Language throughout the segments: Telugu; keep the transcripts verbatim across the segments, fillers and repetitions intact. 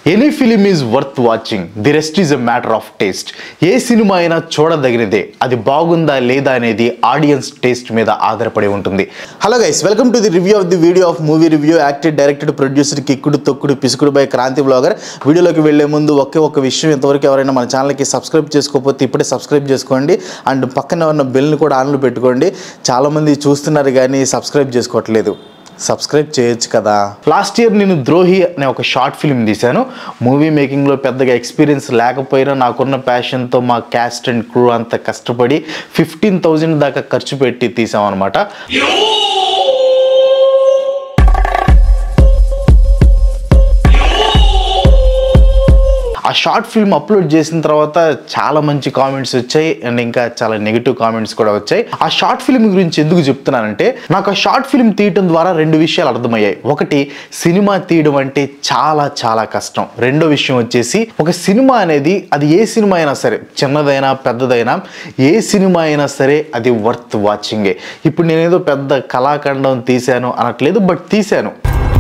Any film is worth watching, the rest is a matter of taste. ఏ సినిమా అయినా చూడదగినదే, అది బాగుందా లేదా అనేది ఆడియన్స్ టేస్ట్ మీద ఆధారపడి ఉంటుంది. Hello guys, welcome to the review of the video of movie review. Acted, directed, producer కిక్కుడు తొక్కుడు పిసుకుడు బై క్రాంతి బ్లాగర్. వీడియోలోకి వెళ్లే ముందు ఒకే ఒక విషయం, ఇంతవరకు ఎవరైనా మన ఛానల్కి సబ్స్క్రైబ్ చేసుకోకపోతే ఇప్పుడే సబ్స్క్రైబ్ చేసుకోండి. అండ్ పక్కన ఉన్న బెల్ని కూడా ఆన్లో పెట్టుకోండి. చాలామంది చూస్తున్నారు కానీ సబ్స్క్రైబ్ చేసుకోవట్లేదు. సబ్స్క్రైబ్ చేయొచ్చు కదా. లాస్ట్ ఇయర్ నేను ద్రోహి అనే ఒక షార్ట్ ఫిల్మ్ తీశాను. మూవీ మేకింగ్లో పెద్దగా ఎక్స్పీరియన్స్ లేకపోయినా నాకున్న ప్యాషన్తో మా క్యాస్ట్ అండ్ క్రూ అంతా కష్టపడి ఫిఫ్టీన్ థౌజండ్ దాకా ఖర్చు పెట్టి తీసామన్నమాట. ఆ షార్ట్ ఫిల్మ్ అప్లోడ్ చేసిన తర్వాత చాలా మంచి కామెంట్స్ వచ్చాయి అండ్ ఇంకా చాలా నెగిటివ్ కామెంట్స్ కూడా వచ్చాయి. ఆ షార్ట్ ఫిల్మ్ గురించి ఎందుకు చెప్తున్నానంటే, నాకు ఆ షార్ట్ ఫిల్మ్ తీయటం ద్వారా రెండు విషయాలు అర్థమయ్యాయి. ఒకటి, సినిమా తీయడం అంటే చాలా చాలా కష్టం. రెండో విషయం వచ్చేసి, ఒక సినిమా అనేది అది ఏ సినిమా అయినా సరే, చిన్నదైనా పెద్దదైనా, ఏ సినిమా అయినా సరే అది వర్త్ వాచింగే. ఇప్పుడు నేనేదో పెద్ద కళాఖండం తీశాను అనట్లేదు, బట్ తీశాను.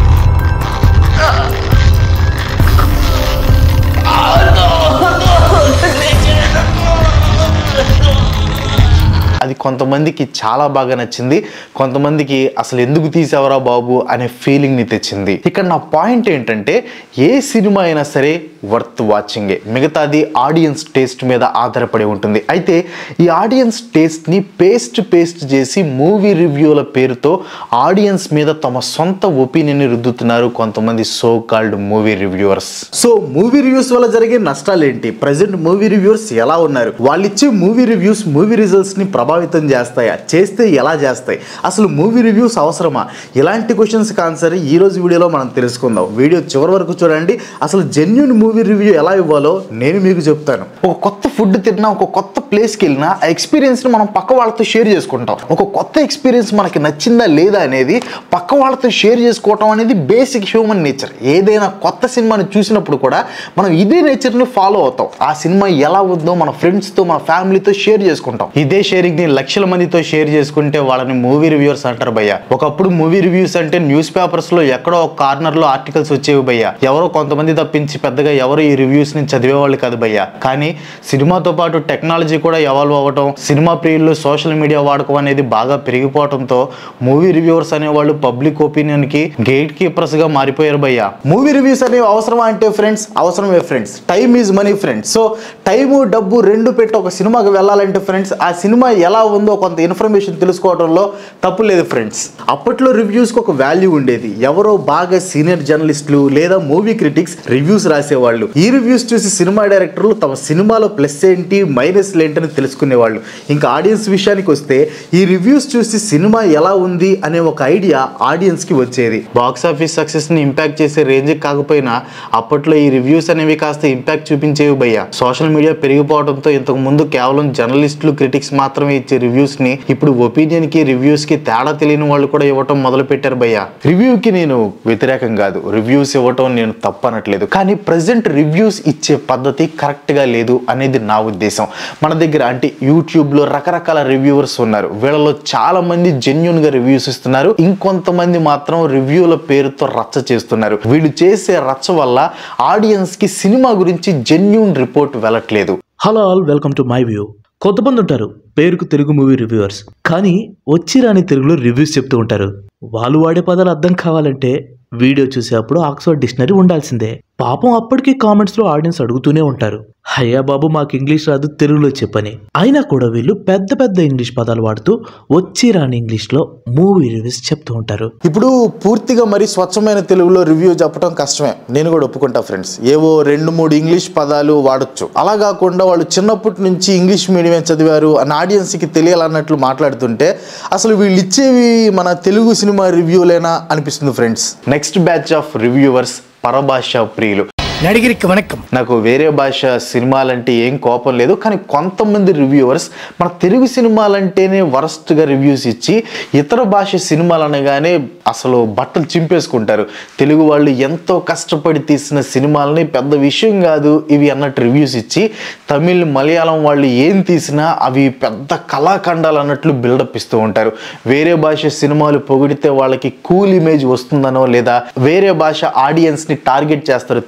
అది కొంతమందికి చాలా బాగా నచ్చింది, కొంతమందికి అసలు ఎందుకు తీసావరా బాబు అనే ఫీలింగ్ని తెచ్చింది. ఇక్కడ నా పాయింట్ ఏంటంటే, ఏ సినిమా అయినా సరే వర్త్ వాచింగే, మిగతాది ఆడియన్స్ టేస్ట్ మీద ఆధారపడి ఉంటుంది. అయితే ఈ ఆడియన్స్ టేస్ట్ని పేస్ట్ పేస్ట్ చేసి మూవీ రివ్యూల పేరుతో ఆడియన్స్ మీద తమ సొంత ఒపీనియన్ని రుద్దుతున్నారు కొంతమంది so called movie reviewers. So movie reviews వల్ల జరిగే నష్టాలు ఏంటి, ప్రజెంట్ మూవీ రివ్యూవర్స్ ఎలా ఉన్నారు, వాళ్ళు ఇచ్చే మూవీ రివ్యూస్ మూవీ రిజల్ట్స్ ని ప్రభావితం చేస్తాయా, చేస్తే ఎలా చేస్తాయి, అసలు మూవీ రివ్యూస్ అవసరమా, ఇలాంటి క్వశ్చన్స్ ఆన్సర్ ఈ రోజు వీడియోలో మనం తెలుసుకుందాం. వీడియో చివరి వరకు చూడండి. అసలు జెన్యూన్ మూవీ రివ్యూ ఎలా ఇవ్వాలో నేను మీకు చెప్తాను. ఒక కొత్త ఫుడ్ తిన్నా, ఒక కొత్త ప్లేస్కి వెళ్ళినా ఆ ఎక్స్పీరియన్స్ని మనం పక్క వాళ్ళతో షేర్ చేసుకుంటాం. ఒక కొత్త ఎక్స్పీరియన్స్ మనకి నచ్చిందా లేదా అనేది పక్క వాళ్ళతో షేర్ చేసుకోవటం అనేది బేసిక్ హ్యూమన్ నేచర్. ఏదైనా కొత్త సినిమాని చూసినప్పుడు కూడా మనం ఇదే నేచర్ని ఫాలో అవుతాం. ఆ సినిమా ఎలా ఉందో మన ఫ్రెండ్స్తో, మన ఫ్యామిలీతో షేర్ చేసుకుంటాం. ఇదే షేరింగ్ని లక్షల మందితో షేర్ చేసుకుంటే వాళ్ళని మూవీ రివ్యూవర్స్ అంటారు భయ్య. ఒకప్పుడు మూవీ రివ్యూస్ అంటే న్యూస్ పేపర్స్లో ఎక్కడో ఒక కార్నర్లో ఆర్టికల్స్ వచ్చేవి భయ్య. ఎవరో కొంతమంది తప్పించి పెద్దగా ఎవరు ఈ రివ్యూస్ ని చదివేవాళ్ళు కాదు భయ్య. కానీ సినిమాతో పాటు టెక్నాలజీ కూడా ఎవాల్వ్ అవ్వటం, సినిమా ప్రియుల్లో సోషల్ మీడియా వాడకం అనేది బాగా పెరిగిపోవడంతో మూవీ రివ్యూవర్స్ అనేవాళ్ళు పబ్లిక్ ఒపీనియన్ కి గేట్ కీపర్స్ గా మారిపోయారు భయ్య. మూవీ రివ్యూస్ అనేవి అవసరమా అంటే ఫ్రెండ్స్, అవసరమే friends. Time is money friends. So time డబ్బు రెండు పెట్టి ఒక సినిమాకి వెళ్ళాలంటే ఫ్రెండ్స్, ఆ సినిమా ఎలా ఉందో కొంత ఇన్ఫర్మేషన్ తెలుసుకోవడంలో తప్పు లేదు ఫ్రెండ్స్. అప్పట్లో రివ్యూస్కి ఒక వాల్యూ ఉండేది. ఎవరో బాగా సీనియర్ జర్నలిస్టులు లేదా మూవీ క్రిటిక్స్ రివ్యూస్ రాసేవాళ్ళు. ఈ రివ్యూస్ చూసి సినిమా డైరెక్టర్లు తమ సినిమాలో ప్లస్ ఏంటి మైనస్ ఏంటని తెలుసుకునేవాళ్ళు. ఇంకా ఆడియన్స్ విషయానికి వస్తే, ఈ రివ్యూస్ చూసి సినిమా ఎలా ఉంది అనే ఒక ఐడియా ఆడియన్స్కి వచ్చేది. బాక్స్ ఆఫీస్ సక్సెస్ని ఇంపాక్ట్ చేసే రేంజ్కి కాకపోయినా అప్పట్లో ఈ రివ్యూస్ అనేవి కాస్త ఇంపాక్ట్ చూపించేవి భయ్య. సోషల్ మీడియా పెరిగిపోవడంతో ఇంతకు ముందు కేవలం జర్నలిస్టులు, క్రిటిక్స్ మాత్రమే ఇచ్చే రివ్యూస్ ని ఇప్పుడు ఒపీనియన్ కి, రివ్యూస్ కి తేడా తెలియని వాళ్ళు కూడా ఇవ్వటం మొదలు పెట్టారు భయ్య. రివ్యూకి నేను వ్యతిరేకం కాదు, రివ్యూస్ ఇవ్వటం నేను తప్పనట్లేదు. కానీ ప్రజెంట్ రివ్యూస్ ఇచ్చే పద్ధతి కరెక్ట్ గా లేదు అనేది నా ఉద్దేశం. మన దగ్గర అంటే యూట్యూబ్ లో రకరకాల రివ్యూవర్స్ ఉన్నారు. వీళ్ళలో చాలా మంది జెన్యూన్ గా రివ్యూస్ ఇస్తున్నారు, ఇంకొంతమంది మాత్రం రివ్యూల పేరుతో రచ్చ చేస్తున్నారు. వీళ్ళు చేసే రచ్చ వల్ల ఆడియన్స్ కి సినిమా గురించి జెన్యూన్ రిపోర్ట్ వెళ్ళట్లేదు. Hello all, welcome to my view. కొంతమంది ఉంటారు పేరుకు తెలుగు మూవీ రివ్యూవర్స్, కానీ వచ్చి రాని తెలుగులో రివ్యూస్ చెప్తూ ఉంటారు. వాళ్ళు వాడే పదాలు అర్థం కావాలంటే వీడియో చూసేటప్పుడు ఆక్స్ఫర్డ్ డిక్షనరీ ఉండాల్సిందే. పాపం అప్పటికీ కామెంట్స్ లో ఆడియన్స్ అడుగుతూనే ఉంటారు, అయ్యా బాబు మాకు ఇంగ్లీష్ రాదు, తెలుగులో చెప్పని. అయినా కూడా వీళ్ళు పెద్ద పెద్ద ఇంగ్లీష్ పదాలు వాడుతూ వచ్చి రాని ఇంగ్లీష్ లో మూవీ రివ్యూస్ చెప్తూ ఉంటారు. ఇప్పుడు పూర్తిగా మరి స్వచ్ఛమైన తెలుగులో రివ్యూ చెప్పడం కష్టమే, నేను కూడా ఒప్పుకుంటా ఫ్రెండ్స్. ఏవో రెండు మూడు ఇంగ్లీష్ పదాలు వాడచ్చు. అలా కాకుండా వాళ్ళు చిన్నప్పటి నుంచి ఇంగ్లీష్ మీడియం చదివారు అని ఆడియన్స్ కి తెలియాలన్నట్లు మాట్లాడుతుంటే అసలు వీళ్ళు ఇచ్చేవి మన తెలుగు సినిమా రివ్యూలేనా అనిపిస్తుంది friends. Next batch of reviewers పరభాషా ప్రియులు. నడిగిరికి వణకం. నాకు వేరే భాష సినిమాలంటే ఏం కోపం లేదు, కానీ కొంతమంది రివ్యూవర్స్ మన తెలుగు సినిమాలంటేనే వరస్ట్గా రివ్యూస్ ఇచ్చి ఇతర భాష సినిమాలు అనగానే అసలు బట్టలు చింపేసుకుంటారు. తెలుగు వాళ్ళు ఎంతో కష్టపడి తీసిన సినిమాలని పెద్ద విషయం కాదు ఇవి అన్నట్టు రివ్యూస్ ఇచ్చి, తమిళ్ మలయాళం వాళ్ళు ఏం తీసినా అవి పెద్ద కళాఖండాలు అన్నట్లు బిల్డప్ ఇస్తూ ఉంటారు. వేరే భాష సినిమాలు పొగిడితే వాళ్ళకి కూల్ ఇమేజ్ వస్తుందనో లేదా వేరే భాష ఆడియన్స్ని టార్గెట్ చేస్తారో తెలియదు.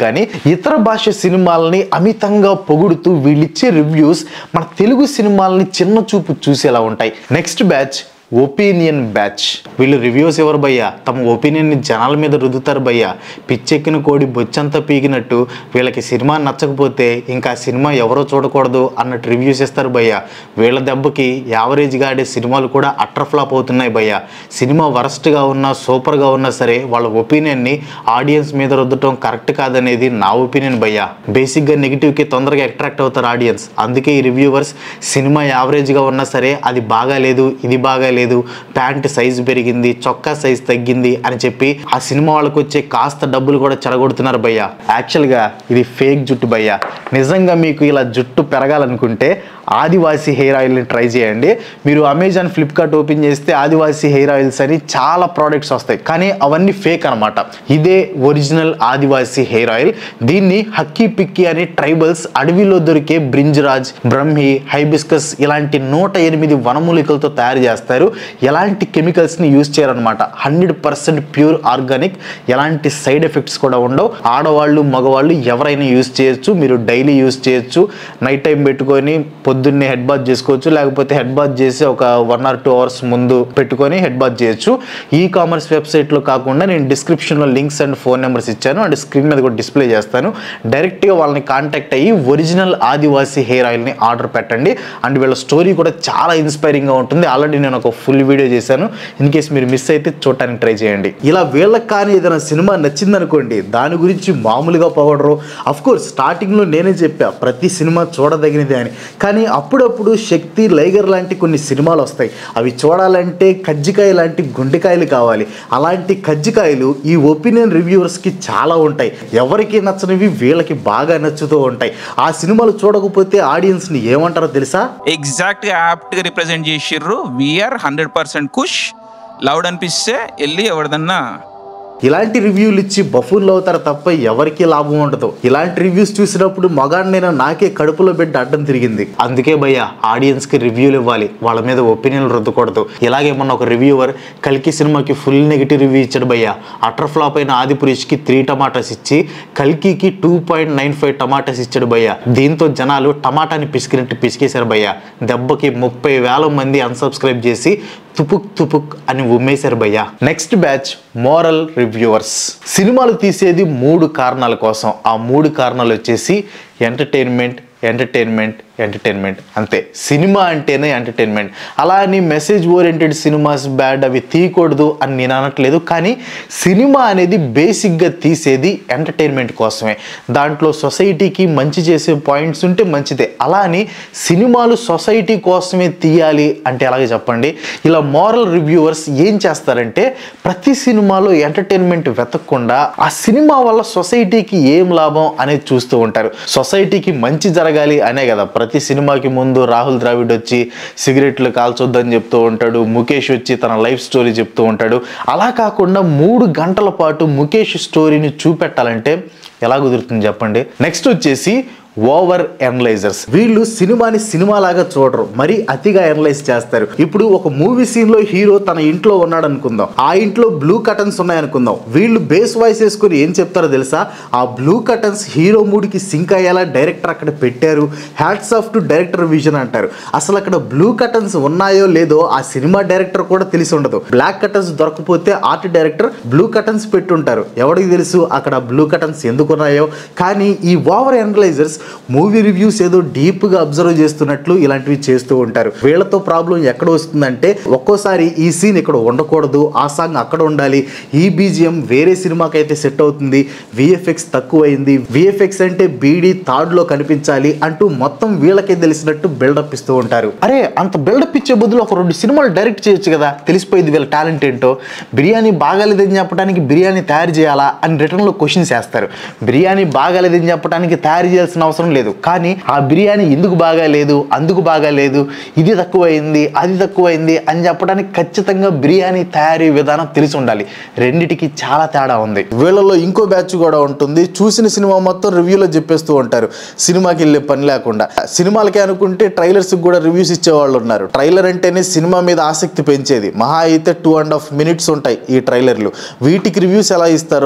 కానీ ఇతర భాష సినిమాలని అమితంగా పొగుడుతూ వీళ్ళిచ్చే రివ్యూస్ మన తెలుగు సినిమాలని చిన్న చూపు చూసేలా ఉంటాయి. Next batch opinion batch. వీళ్ళు రివ్యూస్ ఎవరు భయ్యా, తమ ఒపీనియన్ని జనాల మీద రుద్దుతారు భయ్యా. పిచ్చెక్కిన కోడి బొచ్చంతా పీకినట్టు వీళ్ళకి సినిమా నచ్చకపోతే ఇంకా సినిమా ఎవరో చూడకూడదు అన్నట్టు రివ్యూస్ ఇస్తారు భయ్యా. వీళ్ళ దెబ్బకి యావరేజ్గా ఆడే సినిమాలు కూడా అట్టర్ ఫ్లాప్ అవుతున్నాయి భయ్యా. సినిమా వరస్ట్గా ఉన్నా సూపర్గా ఉన్నా సరే వాళ్ళ ఒపీనియన్ని ఆడియన్స్ మీద రుద్దటం కరెక్ట్ కాదనేది నా ఒపీనియన్ భయ్యా. బేసిక్గా నెగిటివ్కి తొందరగా అట్రాక్ట్ అవుతారు ఆడియన్స్. అందుకే ఈ రివ్యూవర్స్ సినిమా యావరేజ్గా ఉన్నా సరే అది బాగాలేదు ఇది బాగా లేదు, ప్యాంట్ సైజు పెరిగింది, చొక్కా సైజు తగ్గింది అని చెప్పి ఆ సినిమా వాళ్ళకి వచ్చే కాస్త డబ్బులు కూడా చెడగొడుతున్నారు భయ్యా. యాక్చువల్గా ఇది ఫేక్ జుట్టు భయ్యా. నిజంగా మీకు ఇలా జుట్టు పెరగాలనుకుంటే ఆదివాసీ హెయిర్ ఆయిల్ని ట్రై చేయండి. మీరు అమెజాన్ ఫ్లిప్కార్ట్ ఓపెన్ చేస్తే ఆదివాసీ హెయిర్ ఆయిల్స్ అని చాలా ప్రోడక్ట్స్ వస్తాయి, కానీ అవన్నీ ఫేక్ అనమాట. ఇదే ఒరిజినల్ ఆదివాసీ హెయిర్ ఆయిల్. దీన్ని హక్కీ పిక్కీ అని ట్రైబల్స్ అడవిలో దొరికే బ్రింజరాజ్, బ్రహ్మి, హైబిస్కస్ ఇలాంటి నూట ఎనిమిది వనమూలికలతో తయారు చేస్తారు. ఎలాంటి కెమికల్స్ని యూజ్ చేయరనమాట. హండ్రెడ్ పర్సెంట్ ప్యూర్ ఆర్గానిక్, ఎలాంటి సైడ్ ఎఫెక్ట్స్ కూడా ఉండవు. ఆడవాళ్ళు మగవాళ్ళు ఎవరైనా యూజ్ చేయొచ్చు. మీరు డైలీ యూజ్ చేయొచ్చు. నైట్ టైం పెట్టుకొని పొద్దున్నే హెడ్ బాత్ చేసుకోవచ్చు, లేకపోతే హెడ్ బాత్ చేసి ఒక వన్ ఆర్ టూ అవర్స్ ముందు పెట్టుకొని హెడ్ బాత్ చేయొచ్చు. ఈ కామర్స్ వెబ్సైట్లో కాకుండా నేను డిస్క్రిప్షన్లో లింక్స్ అండ్ ఫోన్ నెంబర్స్ ఇచ్చాను, అండ్ స్క్రీన్ మీద కూడా డిస్ప్లే చేస్తాను. డైరెక్ట్గా వాళ్ళని కాంటాక్ట్ అయ్యి ఒరిజినల్ ఆదివాసీ హెయిర్ ఆయిల్ని ఆర్డర్ పెట్టండి. అండ్ వీళ్ళ స్టోరీ కూడా చాలా ఇన్స్పైరింగ్గా ఉంటుంది. ఆల్రెడీ నేను ఒక ఫుల్ వీడియో చేశాను. ఇన్ కేస్ మీరు మిస్ అయితే చూడటానికి ట్రై చేయండి. ఇలా వీళ్ళకి కానీ ఏదైనా సినిమా నచ్చిందనుకోండి, దాని గురించి మామూలుగా పొగడరు. అఫ్ కోర్స్ స్టార్టింగ్లో నేనే చెప్పా ప్రతి సినిమా చూడదగినదే అని, కానీ అప్పుడప్పుడు శక్తి, లైగర్ లాంటి కొన్ని సినిమాలు వస్తాయి. అవి చూడాలంటే కజ్జికాయ లాంటి గుండెకాయలు కావాలి. అలాంటి కజ్జికాయలు ఈ ఒపీనియన్ రివ్యూవర్స్కి చాలా ఉంటాయి. ఎవరికి నచ్చనివి వీళ్ళకి బాగా నచ్చుతూ ఉంటాయి. ఆ సినిమాలు చూడకపోతే ఆడియన్స్ని ఏమంటారో తెలుసా? ఎగ్జాక్ట్గా యాప్ట్గా రిప్రజెంట్ చేసిర్రు. వీఆర్ హండ్రెడ్ పర్సెంట్ కుష్. లౌడ్ అనిపిస్తే వెళ్ళి ఎవరిదన్నా ఇలాంటి రివ్యూలు ఇచ్చి బఫూన్లు అవుతారు తప్ప ఎవరికి లాభం ఉండదు. ఇలాంటి రివ్యూస్ చూసినప్పుడు మగాడినైనా నాకే కడుపులో బిడ్డ అడ్డం తిరిగింది. అందుకే భయ్యా ఆడియన్స్కి రివ్యూలు ఇవ్వాలి, వాళ్ళ మీద ఒపీనియన్లు రుద్దకూడదు. ఇలాగే మొన్న ఒక రివ్యూవర్ కల్కి సినిమాకి ఫుల్ నెగిటివ్ రివ్యూ ఇచ్చాడు భయ్యా. అటర్ ఫ్లాప్ అయిన ఆదిపురుష్కి త్రీ టమాటాస్ ఇచ్చి కల్కికి two point nine five tomatoes ఇచ్చాడు భయ్యా. దీంతో జనాలు టమాటాని పిసికినట్టు పిసికేశారు భయ్యా. దెబ్బకి ముప్పై వేల మంది అన్సబ్స్క్రైబ్ చేసి తుపుక్ తుపుక్ అని ఉమ్మేశారు భయ్యా. Next batch moral reviewers. సినిమాలు తీసేది మూడు కారణాల కోసం. ఆ మూడు కారణాలు వచ్చేసి ఎంటర్టైన్మెంట్, ఎంటర్టైన్మెంట్, ఎంటర్టైన్మెంట్ అంతే. సినిమా అంటేనే ఎంటర్టైన్మెంట్. అలా అని మెసేజ్ ఓరియంటెడ్ సినిమాస్ బ్యాడ్, అవి తీయకూడదు అని నేను అనట్లేదు. కానీ సినిమా అనేది బేసిక్గా తీసేది ఎంటర్టైన్మెంట్ కోసమే. దాంట్లో సొసైటీకి మంచి చేసే పాయింట్స్ ఉంటే మంచిదే. అలా అని సినిమాలు సొసైటీ కోసమే తీయాలి అంటే ఎలాగే చెప్పండి. ఇలా మోరల్ రివ్యూవర్స్ ఏం చేస్తారంటే ప్రతి సినిమాలో ఎంటర్టైన్మెంట్ వెతకకుండా ఆ సినిమా వల్ల సొసైటీకి ఏం లాభం అనేది చూస్తూ ఉంటారు. సొసైటీకి మంచి జరగాలి అనే కదా ప్రతి సినిమాకి ముందు రాహుల్ ద్రావిడ్ వచ్చి సిగరెట్లు కాల్చొద్దని చెప్తూ ఉంటాడు, ముఖేష్ వచ్చి తన లైఫ్ స్టోరీ చెప్తూ ఉంటాడు. అలా కాకుండా మూడు గంటల పాటు ముఖేష్ స్టోరీని చూపెట్టాలంటే ఎలా కుదురుతుంది చెప్పండి. నెక్స్ట్ వచ్చేసి ఓవర్ ఎనలైజర్స్. వీళ్ళు సినిమాని సినిమాలాగా చూడరు, మరి అతిగా ఎనలైజ్ చేస్తారు. ఇప్పుడు ఒక మూవీ సీన్ లో హీరో తన ఇంట్లో ఉన్నాడు అనుకుందాం, ఆ ఇంట్లో బ్లూ కర్టన్స్ ఉన్నాయి అనుకుందాం. వీళ్ళు బేస్ వాయిస్ వేసుకుని ఏం చెప్తారో తెలుసా? ఆ బ్లూ కర్టన్స్ హీరో మూడ్కి సింక్ అయ్యేలా డైరెక్టర్ అక్కడ పెట్టారు, hats off to director vision అంటారు. అసలు అక్కడ బ్లూ కర్టన్స్ ఉన్నాయో లేదో ఆ సినిమా డైరెక్టర్ కూడా తెలిసి ఉండదు. బ్లాక్ కర్టన్స్ దొరకపోతే ఆర్ట్ డైరెక్టర్ బ్లూ కర్టన్స్ పెట్టుంటారు. ఎవరికి తెలుసు అక్కడ బ్లూ కర్టన్స్ ఎందుకు ఉన్నాయో. కానీ ఈ ఓవర్ ఎనలైజర్స్ మూవీ రివ్యూస్ ఏదో డీప్ గా అబ్జర్వ్ చేస్తున్నట్లు ఇలాంటివి చేస్తూ ఉంటారు. వీళ్ళతో ప్రాబ్లం ఎక్కడ వస్తుందంటే ఒక్కోసారి ఈ సీన్ ఇక్కడ ఉండకూడదు, ఆ సాంగ్ అక్కడ ఉండాలి, ఈ బీజిఎం వేరే సినిమాకి అయితే సెట్ అవుతుంది, విఎఫ్ఎక్స్ తక్కువైంది, విఎఫ్ఎక్స్ అంటే బీడీ థర్డ్ లో కనిపించాలి అంటూ మొత్తం వీళ్ళకే తెలిసినట్టు బిల్డప్ ఇస్తూ ఉంటారు. అరే అంత బిల్డప్ ఇచ్చే బదులు ఒక రెండు సినిమాలు డైరెక్ట్ చేయొచ్చు కదా, తెలిసిపోయింది వీళ్ళ టాలెంట్ ఏంటో. బిర్యానీ బాగాలేదని చెప్పడానికి బిర్యానీ తయారు చేయాలా అని రిటర్న్లో క్వశ్చన్స్ వేస్తారు. బిర్యానీ బాగాలేదని చెప్పడానికి తయారు చేయాల్సిన అవసరం లేదు, కానీ ఆ బిర్యానీ ఎందుకు బాగాలేదు, అందుకు బాగాలేదు, ఇది తక్కువైంది, అది తక్కువైంది అని చెప్పడానికి ఖచ్చితంగా బిర్యానీ తయారీ విధానం తెలిసి ఉండాలి. రెండిటికి చాలా తేడా ఉంది. వీళ్ళలో ఇంకో బ్యాచ్ కూడా ఉంటుంది. చూసిన సినిమా మొత్తం రివ్యూలో చెప్పేస్తూ ఉంటారు, సినిమాకి వెళ్ళే పని లేకుండా. సినిమాలకే అనుకుంటే ట్రైలర్స్ కూడా రివ్యూస్ ఇచ్చేవాళ్ళు ఉన్నారు. ట్రైలర్ అంటేనే సినిమా మీద ఆసక్తి పెంచేది. మహా అయితే టూ అండ్ హాఫ్ మినిట్స్ ఉంటాయి ఈ ట్రైలర్లు. వీటికి రివ్యూస్ ఎలా ఇస్తారో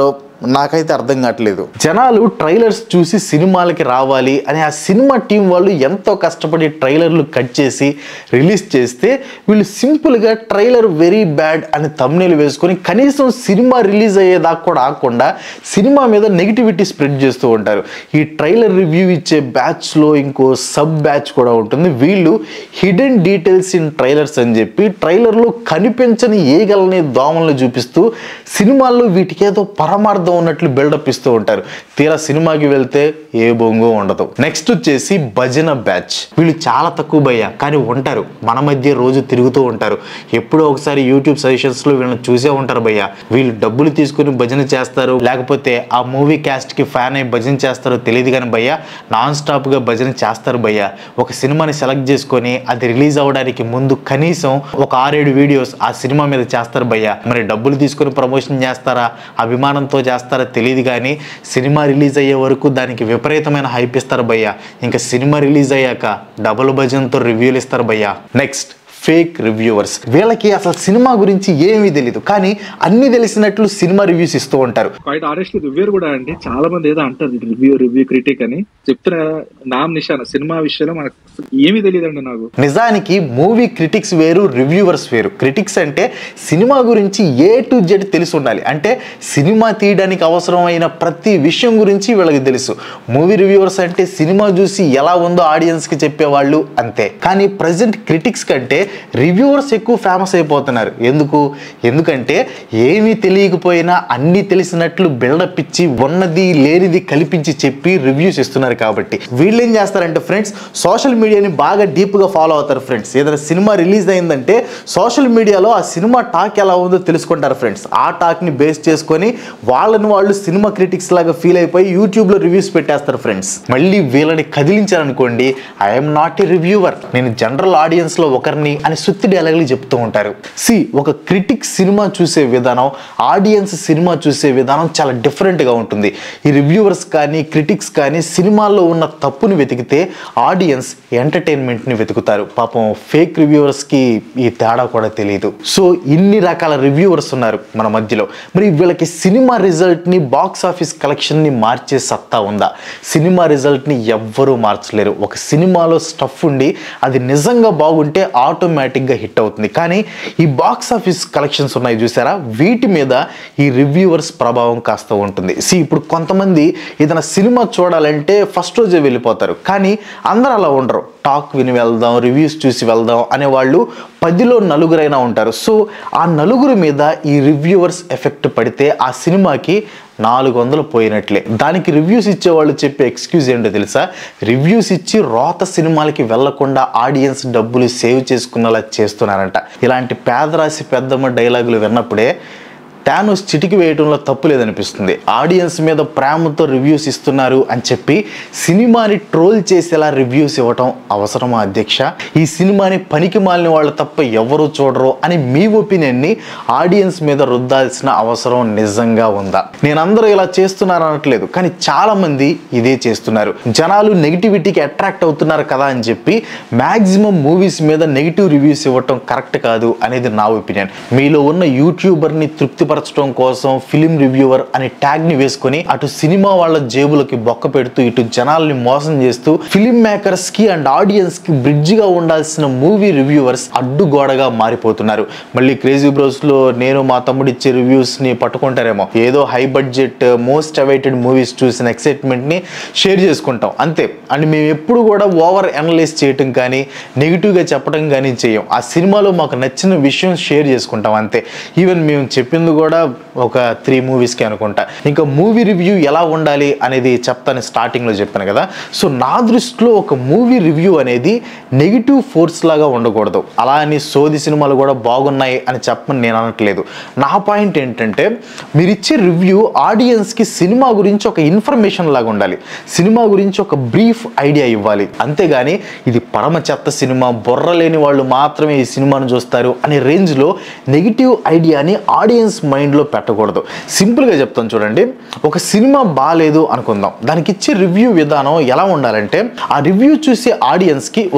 నాకైతే అర్థం కావట్లేదు. జనాలు ట్రైలర్స్ చూసి సినిమాలకి రావాలి అని ఆ సినిమా టీం వాళ్ళు ఎంతో కష్టపడి ట్రైలర్లు కట్ చేసి రిలీజ్ చేస్తే వీళ్ళు సింపుల్గా ట్రైలర్ వెరీ బ్యాడ్ అని థంబ్నెయిల్ వేసుకొని కనీసం సినిమా రిలీజ్ అయ్యేదాకా కూడా ఆగకుండా సినిమా మీద నెగిటివిటీ స్ప్రెడ్ చేస్తూ ఉంటారు. ఈ ట్రైలర్ రివ్యూ ఇచ్చే బ్యాచ్లో ఇంకో సబ్ బ్యాచ్ కూడా ఉంటుంది. వీళ్ళు హిడెన్ డీటెయిల్స్ ఇన్ ట్రైలర్స్ అని చెప్పి ట్రైలర్లో కనిపించని ఏగలని దోమలను చూపిస్తూ సినిమాల్లో వీటికి ఏదో పరమార్థం ఉన్నట్లు బిల్డప్ ఇస్తూ ఉంటారు. తీరా సినిమాకి వెళ్తే ఏ బొంగు ఉండదు. నెక్స్ట్ వచ్చేసి భజన బ్యాచ్. వీళ్ళు చాలా తక్కువ భయ్య, కానీ ఉంటారు మన మధ్య రోజు తిరుగుతూ ఉంటారు. ఎప్పుడో ఒకసారి యూట్యూబ్ సజెషన్స్ లో వీళ్ళని చూసే ఉంటారు భయ్య. వీళ్ళు డబ్బులు తీసుకుని భజన చేస్తారు, లేకపోతే ఆ మూవీ క్యాస్ట్ కి ఫ్యాన్ అయి భజన చేస్తారో తెలియదు కానీ భయ్య నాన్ స్టాప్ గా భజన చేస్తారు భయ్య. ఒక సినిమాని సెలెక్ట్ చేసుకొని అది రిలీజ్ అవ్వడానికి ముందు కనీసం ఒక ఆరేడు వీడియోస్ ఆ సినిమా మీద చేస్తారు భయ్య. మరి డబ్బులు తీసుకుని ప్రమోషన్ చేస్తారా, అభిమానంతో చేస్తారా తెలియదు కానీ సినిమా రిలీజ్ అయ్యే వరకు దానికి విపరీతమైన హైప్ ఇస్తారు భయ్య. ఇంకా సినిమా రిలీజ్ అయ్యాక డబుల్ భజన్తో రివ్యూలు ఇస్తారు భయ్య. Next fake reviewers. వీళ్ళకి అసలు సినిమా గురించి ఏమీ తెలియదు, కానీ అన్ని తెలిసినట్లు సినిమా రివ్యూస్ ఇస్తూ ఉంటారు. క్వైట్ ఆనెస్ట్లీ రివ్యూర్ కూడా అండి చాలా మంది ఏదో అంటారు రివ్యూ రివ్యూ క్రిటిక్ అని చెప్తున్నా. నామ్ నిషాన్ సినిమా విషయంలో మనకు ఏమీ తెలియదండి నాకు. నిజానికి మూవీ క్రిటిక్స్ వేరు, రివ్యూవర్స్ వేరు. క్రిటిక్స్ అంటే సినిమా గురించి ఏ టు జెడ్ తెలిసి ఉండాలి, అంటే సినిమా తీయడానికి అవసరమైన ప్రతి విషయం గురించి వీళ్ళకి తెలుసు. మూవీ రివ్యూవర్స్ అంటే సినిమా చూసి ఎలా ఉందో ఆడియన్స్ కి చెప్పేవాళ్ళు అంతే. కానీ ప్రజెంట్ క్రిటిక్స్ కంటే రివ్యూవర్స్ ఎక్కువ ఫేమస్ అయిపోతున్నారు. ఎందుకు? ఎందుకంటే ఏమీ తెలియకపోయినా అన్ని తెలిసినట్లు బిల్డప్ ఇచ్చి ఉన్నది లేనిది కల్పించి చెప్పి రివ్యూస్ ఇస్తున్నారు. కాబట్టి వీళ్ళు ఏం చేస్తారంటే ఫ్రెండ్స్, సోషల్ మీడియాని బాగా డీప్ గా ఫాలో అవుతారు ఫ్రెండ్స్. ఏదైనా సినిమా రిలీజ్ అయిందంటే సోషల్ మీడియాలో ఆ సినిమా టాక్ ఎలా ఉందో తెలుసుకుంటారు ఫ్రెండ్స్. ఆ టాక్ ని బేస్ చేసుకొని వాళ్ళని వాళ్ళు సినిమా క్రిటిక్స్ లాగా ఫీల్ అయిపోయి యూట్యూబ్ లో రివ్యూస్ పెట్టేస్తారు ఫ్రెండ్స్. మళ్ళీ వీళ్ళని కదిలించారనుకోండి, ఐఎమ్ నాట్ ఏ రివ్యూవర్, నేను జనరల్ ఆడియన్స్ లో ఒకరిని అని సుత్తి డైలాగులు చెప్తూ ఉంటారు. సి ఒక క్రిటిక్ సినిమా చూసే విధానం, ఆడియన్స్ సినిమా చూసే విధానం చాలా డిఫరెంట్ గా ఉంటుంది. ఈ రివ్యూవర్స్ కానీ క్రిటిక్స్ కానీ సినిమాల్లో ఉన్న తప్పుని వెతికితే ఆడియన్స్ ఎంటర్టైన్మెంట్ ని వెతుకుతారు. పాపం ఫేక్ రివ్యూవర్స్ కి ఈ తేడా కూడా తెలియదు. సో ఇన్ని రకాల రివ్యూవర్స్ ఉన్నారు మన మధ్యలో. మరి వీళ్ళకి సినిమా రిజల్ట్ ని, బాక్స్ ఆఫీస్ కలెక్షన్ ని మార్చే సత్తా ఉందా? సినిమా రిజల్ట్ ని ఎవ్వరూ మార్చలేరు. ఒక సినిమాలో స్టఫ్ ఉండి అది నిజంగా బాగుంటే ఆటోమేటిక్ గా హిట్ అవుతుంది. కానీ ఈ బాక్స్ ఆఫీస్ కలెక్షన్స్ ఉన్నాయి చూసారా, వీటి మీద ఈ రివ్యూవర్స్ ప్రభావం కాస్త ఉంటుంది. సి ఇప్పుడు కొంతమంది ఏదైనా సినిమా చూడాలంటే ఫస్ట్ రోజే వెళ్ళిపోతారు, కానీ అందరూ అలా ఉండరు. టాక్ విని వెళ్దాం, రివ్యూస్ చూసి వెళ్దాం అనేవాళ్ళు పదిలో నలుగురైనా ఉంటారు. సో ఆ నలుగురు మీద ఈ రివ్యూవర్స్ ఎఫెక్ట్ పడితే ఆ సినిమాకి నాలుగు వందలు పోయినట్లే. దానికి రివ్యూస్ ఇచ్చేవాళ్ళు చెప్పే ఎక్స్క్యూజ్ ఏంటో తెలుసా? రివ్యూస్ ఇచ్చి రోత సినిమాలకి వెళ్లకుండా ఆడియన్స్ డబ్బులు సేవ్ చేసుకునేలా చేస్తున్నారంట. ఇలాంటి పేదరాశి పెద్దమ్మ డైలాగులు విన్నప్పుడే టానోస్ చిటికి వేయడంలో తప్పు లేదనిపిస్తుంది. ఆడియన్స్ మీద ప్రేమతో రివ్యూస్ ఇస్తున్నారు అని చెప్పి సినిమాని ట్రోల్ చేసేలా రివ్యూస్ ఇవ్వటం అవసరమా అధ్యక్ష? ఈ సినిమాని పనికి మాలిన వాళ్ళు తప్ప ఎవరు చూడరు అని మీ ఒపీనియన్ని ఆడియన్స్ మీద రుద్దాల్సిన అవసరం నిజంగా ఉందా? నేను అందరూ ఇలా చేస్తున్నారు అనట్లేదు, కానీ చాలా మంది ఇదే చేస్తున్నారు. జనాలు నెగిటివిటీకి అట్రాక్ట్ అవుతున్నారు కదా అని చెప్పి మ్యాక్సిమం మూవీస్ మీద నెగిటివ్ రివ్యూస్ ఇవ్వటం కరెక్ట్ కాదు అనేది నా ఒపీనియన్. మీలో ఉన్న యూట్యూబర్ని తృప్తి పరచడం కోసం ఫిలిం రివ్యూవర్ అనే ట్యాగ్ ని వేసుకొని అటు సినిమా వాళ్ళ జేబులకి బొక్క పెడుతూ ఇటు జనాల్ని మోసం చేస్తూ ఫిలిం మేకర్స్ కి అండ్ ఆడియన్స్ కి బ్రిడ్జ్ గా ఉండాల్సిన మూవీ రివ్యూవర్స్ అడ్డుగోడగా మారిపోతున్నారు. మళ్ళీ క్రేజీ బ్రోస్ లో నేను మా తమ్ముడు ఇచ్చే రివ్యూస్ ని పట్టుకుంటారేమో, ఏదో high budget most awaited movies చూసిన ఎక్సైట్మెంట్ ని షేర్ చేసుకుంటాం అంతే. అండ్ మేము ఎప్పుడు కూడా ఓవర్ అనలైజ్ చేయటం కానీ నెగిటివ్ గా చెప్పడం కానీ చేయం. ఆ సినిమాలో మాకు నచ్చిన విషయం షేర్ చేసుకుంటాం అంతే. ఈవెన్ మేము చెప్పింది కూడా ఒక త్రీ మూవీస్కి అనుకుంటా. ఇంకా మూవీ రివ్యూ ఎలా ఉండాలి అనేది చెప్తాను, స్టార్టింగ్లో చెప్పాను కదా. సో నా దృష్టిలో ఒక మూవీ రివ్యూ అనేది నెగిటివ్ ఫోర్స్ లాగా ఉండకూడదు. అలా అని సోది సినిమాలు కూడా బాగున్నాయి అని చెప్పని నేను అనట్లేదు. నా పాయింట్ ఏంటంటే మీరు ఇచ్చే రివ్యూ ఆడియన్స్కి సినిమా గురించి ఒక ఇన్ఫర్మేషన్ లాగా ఉండాలి, సినిమా గురించి ఒక బ్రీఫ్ ఐడియా ఇవ్వాలి. అంతేగాని ఇది పరమ చెత్త సినిమా, బుర్ర లేని వాళ్ళు మాత్రమే ఈ సినిమాను చూస్తారు అనే రేంజ్లో నెగిటివ్ ఐడియాని ఆడియన్స్ మైండ్లో పెట్టకూడదు. సింపుల్గా చెప్తాను చూడండి, ఒక సినిమా బాగాలేదు అనుకుందాం, దానికి ఇచ్చే రివ్యూ విధానం ఎలా ఉండాలంటే ఆ రివ్యూ చూసే ఆడియన్స్కి ఓకే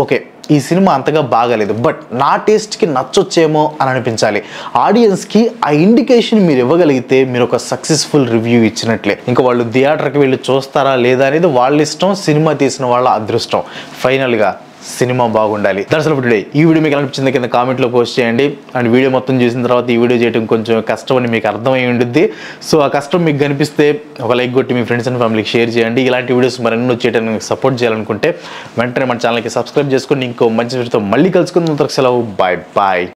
ఈ సినిమా అంతగా బాగాలేదు, బట్ నా టేస్ట్కి నచ్చొచ్చేమో అని అనిపించాలి. ఆడియన్స్కి ఆ ఇండికేషన్ మీరు ఇవ్వగలిగితే మీరు ఒక సక్సెస్ఫుల్ రివ్యూ ఇచ్చినట్లే. ఇంకా వాళ్ళు థియేటర్కి వెళ్ళి చూస్తారా లేదా అనేది వాళ్ళ ఇష్టం, సినిమా తీసిన వాళ్ళ అదృష్టం. ఫైనల్గా సినిమా బాగుండాలి. That's all for today. ఈ వీడియో మీకు అనిపించింది కింద కామెంట్లో పోస్ట్ చేయండి. అండ్ వీడియో మొత్తం చూసిన తర్వాత ఈ వీడియో చేయడం కొంచెం కష్టం అని మీకు అర్థమై ఉంటుంది. సో ఆ కష్టం మీకు కనిపిస్తే ఒక లైక్ కొట్టి మీ ఫ్రెండ్స్ అండ్ ఫ్యామిలీకి షేర్ చేయండి. ఇలాంటి వీడియోస్ మరెన్నో చేయడానికి సపోర్ట్ చేయాలనుకుంటే వెంటనే మన ఛానల్కి సబ్స్క్రైబ్ చేసుకొని ఇంకో మంచి వీడియోతో మళ్ళీ కలుసుకున్న సెలవు. Bye bye.